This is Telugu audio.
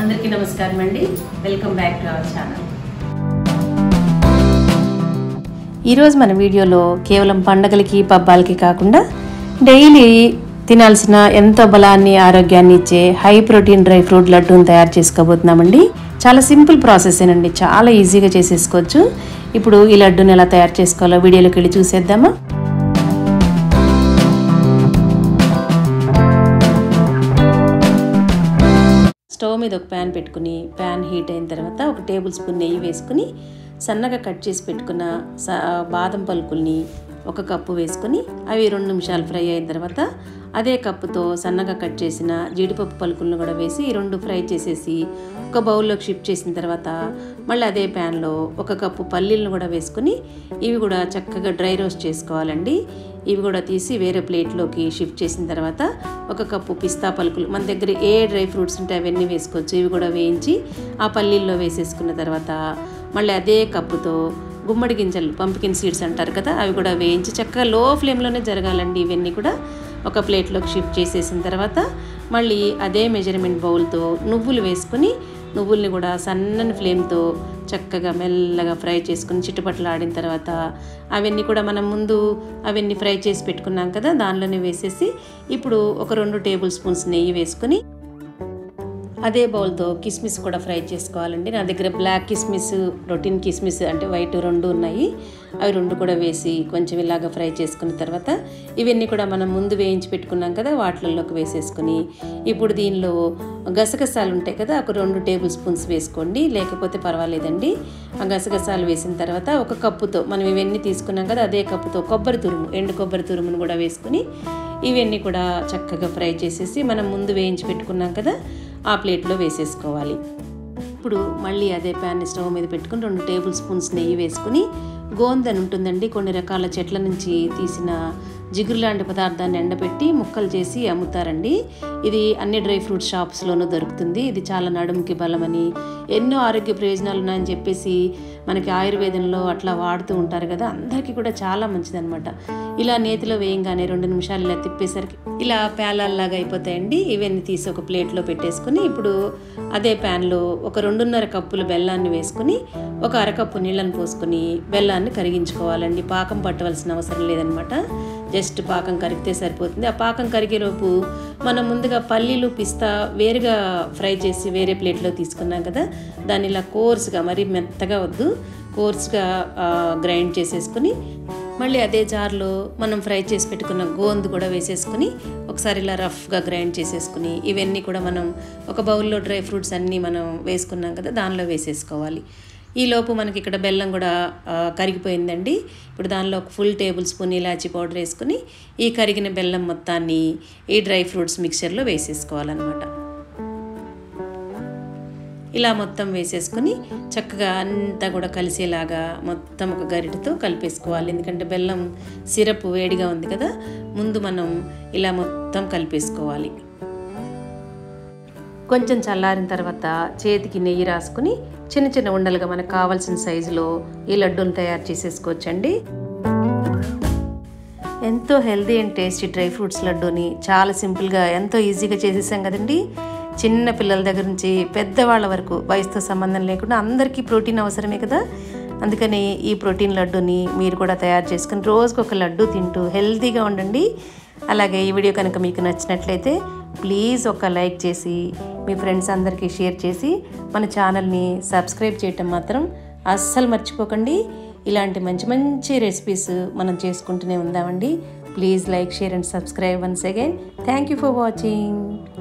అందరికీ నమస్కారం అండి. Welcome back to our channel. ఈరోజు మన వీడియోలో కేవలం పండగలకి పబ్బాలకి కాకుండా డైలీ తినాల్సిన ఎంతో బలాన్ని ఆరోగ్యాన్ని ఇచ్చే హై ప్రోటీన్ డ్రై ఫ్రూట్ లడ్డూని తయారు చేసుకోబోతున్నామండి. చాలా సింపుల్ ప్రాసెసేనండి, చాలా ఈజీగా చేసేసుకోవచ్చు. ఇప్పుడు ఈ లడ్డూని ఎలా తయారు చేసుకోవాలో వీడియోలోకి వెళ్ళి చూసేద్దామా. స్టవ్ మీద ఒక ప్యాన్ పెట్టుకుని ప్యాన్ హీట్ అయిన తర్వాత ఒక టేబుల్ స్పూన్ నెయ్యి వేసుకుని సన్నగా కట్ చేసి పెట్టుకున్న బాదం పలుకుల్ని ఒక కప్పు వేసుకుని అవి 2 నిమిషాలు ఫ్రై అయిన తర్వాత అదే కప్పుతో సన్నగా కట్ చేసిన జీడిపప్పు పలుకులను కూడా వేసి ఈ 2 ఫ్రై చేసేసి ఒక బౌల్లోకి షిఫ్ట్ చేసిన తర్వాత మళ్ళీ అదే ప్యాన్లో ఒక కప్పు పల్లీలను కూడా వేసుకుని ఇవి కూడా చక్కగా డ్రై రోస్ట్ చేసుకోవాలండి. ఇవి కూడా తీసి వేరే ప్లేట్లోకి షిఫ్ట్ చేసిన తర్వాత ఒక కప్పు పిస్తా పలుకులు, మన దగ్గర ఏ డ్రై ఫ్రూట్స్ ఉంటే అవన్నీ వేసుకోవచ్చు, ఇవి కూడా వేయించి ఆ పల్లీల్లో వేసేసుకున్న తర్వాత మళ్ళీ అదే కప్పుతో గుమ్మడి గింజలు, పంపికిన్ సీడ్స్ అంటారు కదా, అవి కూడా వేయించి చక్కగా లో ఫ్లేమ్లోనే జరగాలండి. ఇవన్నీ కూడా ఒక ప్లేట్లోకి షిఫ్ట్ చేసేసిన తర్వాత మళ్ళీ అదే మెజర్మెంట్ బౌల్తో నువ్వులు వేసుకుని నువ్వుల్ని కూడా సన్నని ఫ్లేమ్తో చక్కగా మెల్లగా ఫ్రై చేసుకుని చిట్టుపట్లు ఆడిన తర్వాత అవన్నీ కూడా మనం ముందు అవన్నీ ఫ్రై చేసి పెట్టుకున్నాం కదా, దానిలోనే వేసేసి ఇప్పుడు ఒక 2 టేబుల్ స్పూన్స్ నెయ్యి వేసుకుని అదే బౌల్తో కిస్మిస్ కూడా ఫ్రై చేసుకోవాలండి. నా దగ్గర బ్లాక్ కిస్మిస్, రొటీన్ కిస్మిస్ అంటే వైట్ 2 ఉన్నాయి. అవి 2 కూడా వేసి కొంచెం ఇలాగ ఫ్రై చేసుకున్న తర్వాత ఇవన్నీ కూడా మనం ముందు వేయించి పెట్టుకున్నాం కదా, వాటిల్లోకి వేసేసుకుని ఇప్పుడు దీనిలో గసగసాలు ఉంటాయి కదా, ఒక 2 టేబుల్ స్పూన్స్ వేసుకోండి, లేకపోతే పర్వాలేదండి. ఆ గసగసాలు వేసిన తర్వాత ఒక కప్పుతో మనం ఇవన్నీ తీసుకున్నాం కదా, అదే కప్పుతో కొబ్బరి తురుము, ఎండు కొబ్బరి తురుమును కూడా వేసుకుని ఇవన్నీ కూడా చక్కగా ఫ్రై చేసేసి మనం ముందు వేయించి పెట్టుకున్నాం కదా ఆ ప్లేట్లో వేసేసుకోవాలి. ఇప్పుడు మళ్ళీ అదే ప్యాన్ని స్టవ్ మీద పెట్టుకుని 2 టేబుల్ స్పూన్స్ నెయ్యి వేసుకుని గోందని ఉంటుందండి, కొన్ని రకాల చెట్ల నుంచి తీసిన జిగురు లాంటి పదార్థాన్ని ఎండబెట్టి ముక్కలు చేసి అమ్ముతారండి. ఇది అన్ని డ్రై ఫ్రూట్ షాప్స్లోనూ దొరుకుతుంది. ఇది చాలా నడుముకి బలమని, ఎన్నో ఆరోగ్య ప్రయోజనాలు ఉన్నాయని చెప్పేసి మనకి ఆయుర్వేదంలో అట్లా వాడుతూ ఉంటారు కదా, అందరికీ కూడా చాలా మంచిదన్నమాట. ఇలా నేతిలో వేయంగానే 2 నిమిషాలు ఇలా తిప్పేసరికి ఇలా పేలాల్లాగా అయిపోతాయండి. ఇవన్నీ తీసి ఒక ప్లేట్లో పెట్టేసుకుని ఇప్పుడు అదే ప్యాన్లో ఒక 2.5 కప్పులు బెల్లాన్ని వేసుకుని ఒక అరకప్పు నీళ్ళని పోసుకుని బెల్లాన్ని కరిగించుకోవాలండి. పాకం పట్టవలసిన అవసరం లేదనమాట, జస్ట్ పాకం కరిగితే సరిపోతుంది. ఆ పాకం కరిగేలోపు మనం ముందుగా పల్లీలు, పిస్తా వేరుగా ఫ్రై చేసి వేరే ప్లేట్లో తీసుకున్నాం కదా, దాన్ని ఇలా కోర్స్గా, మరీ మెత్తగా వద్దు, కోర్స్గా గ్రైండ్ చేసేసుకుని మళ్ళీ అదే జార్లో మనం ఫ్రై చేసి పెట్టుకున్న గోందు కూడా వేసేసుకుని ఒకసారి ఇలా రఫ్గా గ్రైండ్ చేసేసుకుని ఇవన్నీ కూడా మనం ఒక బౌల్లో డ్రై ఫ్రూట్స్ అన్నీ మనం వేసుకున్నాం కదా దానిలో వేసేసుకోవాలి. ఈలోపు మనకి ఇక్కడ బెల్లం కూడా కరిగిపోయిందండి. ఇప్పుడు దానిలో ఒక ఫుల్ టేబుల్ స్పూన్ ఇలాచీ పౌడర్ వేసుకుని ఈ కరిగిన బెల్లం మొత్తాన్ని ఈ డ్రై ఫ్రూట్స్ మిక్చర్లో వేసేసుకోవాలన్నమాట. ఇలా మొత్తం వేసేసుకుని చక్కగా అంతా కూడా కలిసేలాగా మొత్తం ఒక గరిటెతో కలిపేసుకోవాలి. ఎందుకంటే బెల్లం సిరప్ వేడిగా ఉంది కదా, ముందు మనం ఇలా మొత్తం కలిపేసుకోవాలి. కొంచెం చల్లారిన తర్వాత చేతికి నెయ్యి రాసుకుని చిన్న చిన్న ఉండలుగా మనకు కావాల్సిన సైజులో ఈ లడ్డూని తయారు చేసేసుకోవచ్చండి. ఎంతో healthy and tasty dry fruits లడ్డూని చాలా సింపుల్గా ఎంతో ఈజీగా చేసేసాం కదండి. చిన్న పిల్లల దగ్గర నుంచి పెద్దవాళ్ళ వరకు వయసుతో సంబంధం లేకుండా అందరికీ ప్రోటీన్ అవసరమే కదా, అందుకని ఈ ప్రోటీన్ లడ్డూని మీరు కూడా తయారు చేసుకుని రోజుకు ఒక లడ్డూ తింటూ హెల్తీగా ఉండండి. అలాగే ఈ వీడియో కనుక మీకు నచ్చినట్లయితే ప్లీజ్ ఒక లైక్ చేసి మీ ఫ్రెండ్స్ అందరికీ షేర్ చేసి మన ఛానల్ని సబ్స్క్రైబ్ చేయటం మాత్రం అస్సలు మర్చిపోకండి. ఇలాంటి మంచి మంచి రెసిపీస్ మనం చేసుకుంటూనే ఉందామండి. Please like, share and subscribe once again. Thank you for watching.